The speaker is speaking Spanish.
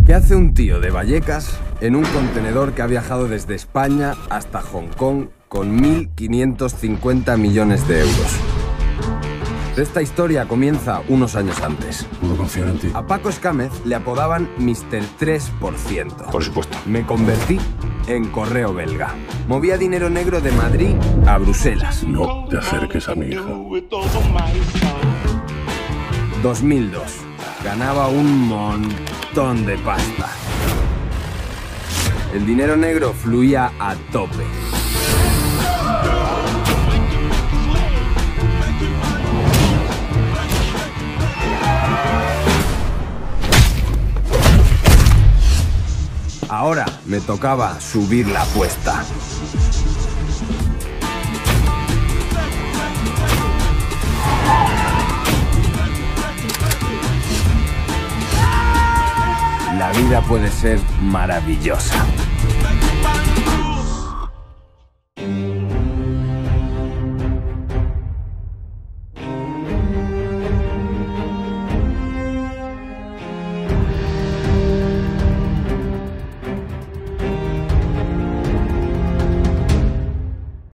¿Qué hace un tío de Vallecas en un contenedor que ha viajado desde España hasta Hong Kong con 1.550 millones de euros? Esta historia comienza unos años antes. Puedo confiar en ti. A Paco Escámez le apodaban Mr. 3%. Por supuesto. Me convertí en correo belga. Movía dinero negro de Madrid a Bruselas. No te acerques a mi hija. 2002. Ganaba un montón de pasta. El dinero negro fluía a tope. Ahora me tocaba subir la apuesta. La vida puede ser maravillosa.